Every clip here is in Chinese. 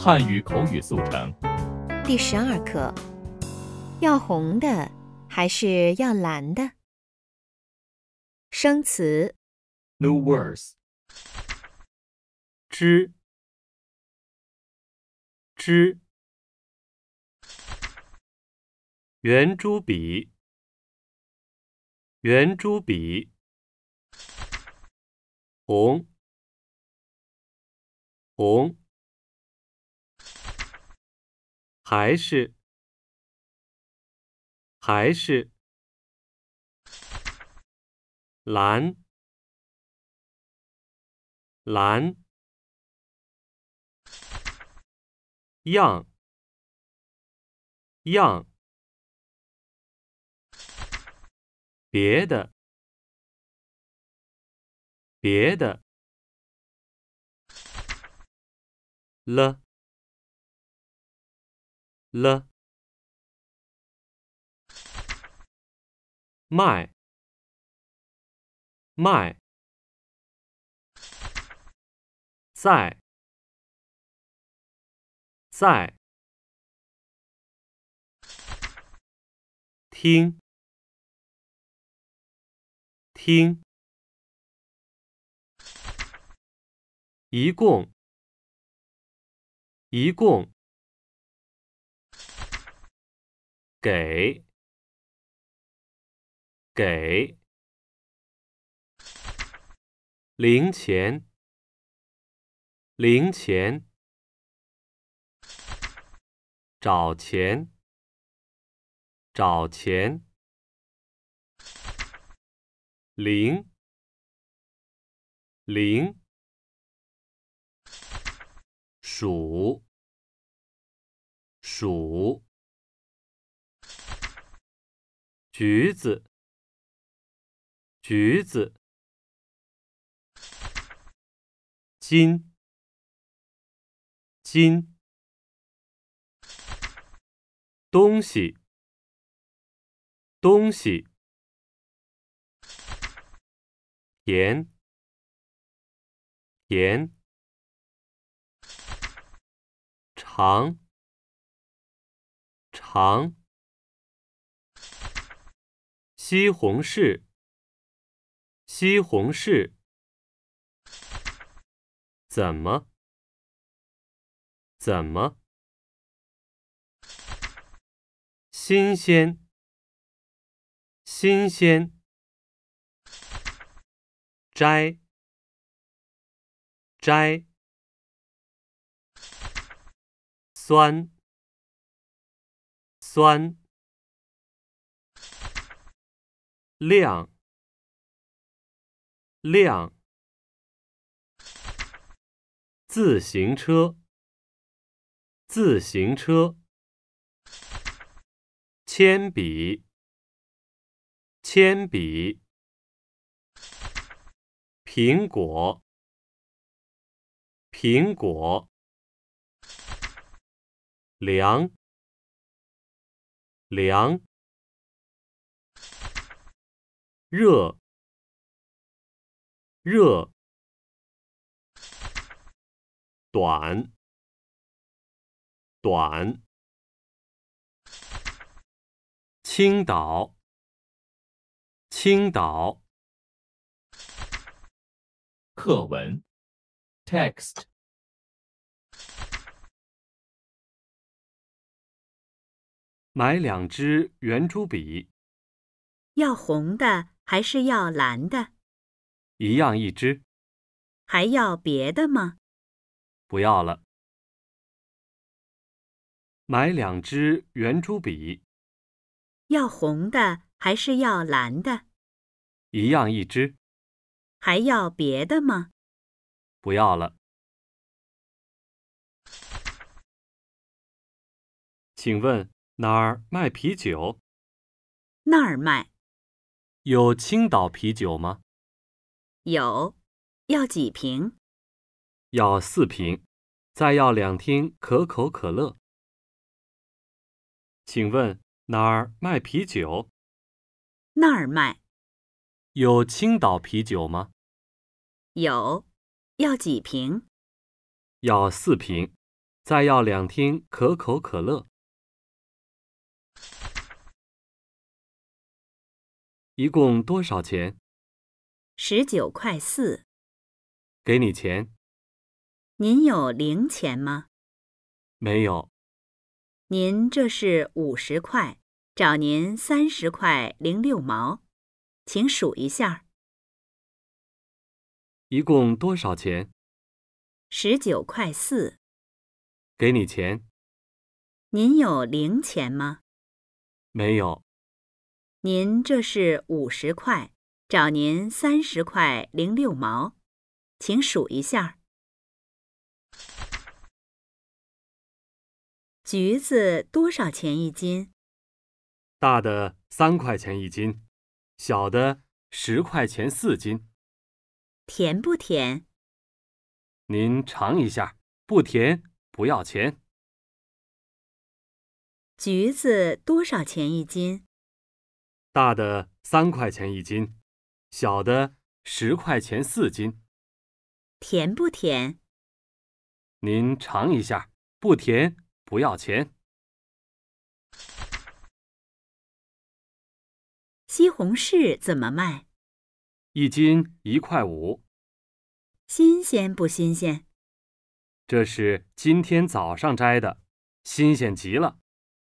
汉语口语速成。 第12课，要红的还是要蓝的？生词 New words. 知圆珠笔红还是蓝样别的了卖在听一共给零钱找钱零数橘子金东西甜长西红柿怎么新鲜摘酸亮自行车铅笔苹果凉热短青岛课文 Text. 买2支圆珠笔， 要红的还是要蓝的？ 一样1支， 还要别的吗？ 不要了。买2支圆珠笔， 要红的还是要蓝的？ 一样1支， 还要别的吗？ 不要了。请问哪儿卖啤酒？ 那儿卖。 有青岛啤酒吗？ 有。要几瓶？ 要4瓶，再要2听可口可乐。请问哪儿卖啤酒？ 那儿卖。 有青岛啤酒吗？ 有。要几瓶？ 要4瓶， 再要2听可口可乐。一共多少钱？ 19块4。 给你钱。 您有零钱吗？ 没有。 您这是50块，找您30块06毛，请数一下。 一共多少钱？ 19块4。 给你钱。 您有零钱吗？ 没有。 您这是50块，找您30块06毛，请数一下。橘子多少钱一斤？ 大的3块钱一斤，小的10块钱4斤。 甜不甜？ 您尝一下，不甜不要钱。 橘子多少钱一斤？ 大的3块钱一斤，小的10块钱4斤。 甜不甜？ 您尝一下，不甜不要钱。 西红柿怎么卖？ 一斤1块5。 新鲜不新鲜？ 这是今天早上摘的，新鲜极了。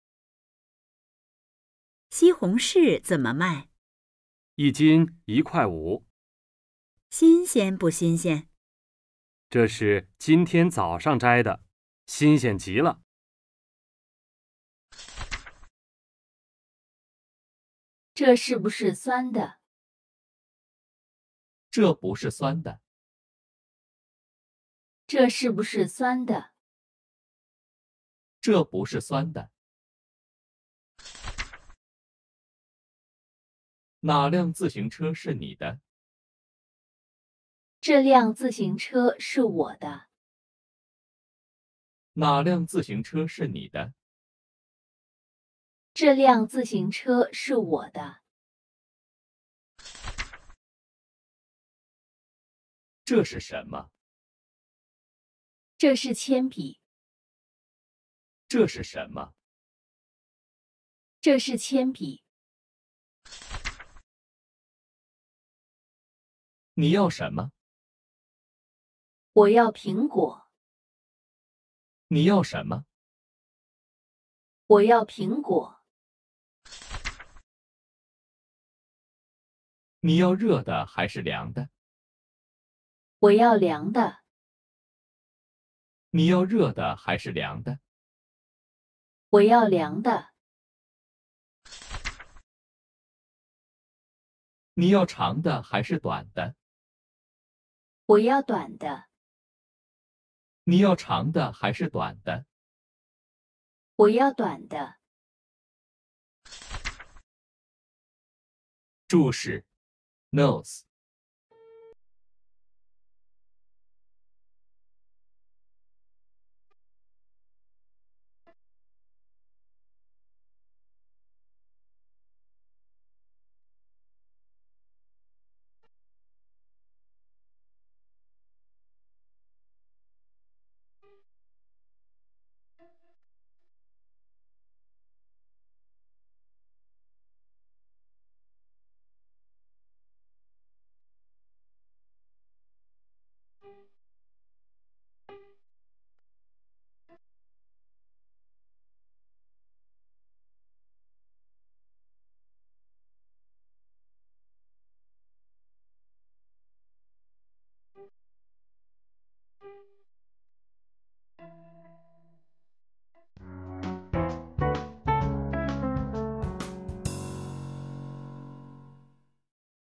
西红柿怎么卖？ 一斤1块5。 新鲜不新鲜？ 这是今天早上摘的，新鲜极了。 这是不是酸的？ 这不是酸的。 这是不是酸的？ 这不是酸的。哪辆自行车是你的？ 这辆自行车是我的。 哪辆自行车是你的？ 这辆自行车是我的。 这是什么？ 这是铅笔。 这是什么？ 这是铅笔。 你要什么？ 我要苹果。 你要什么？ 我要苹果。 你要热的还是凉的？ 我要凉的。 你要热的还是凉的？ 我要凉的。 你要长的还是短的？ 我要短的。 你要长的还是短的？ 我要短的。 注释 ：nose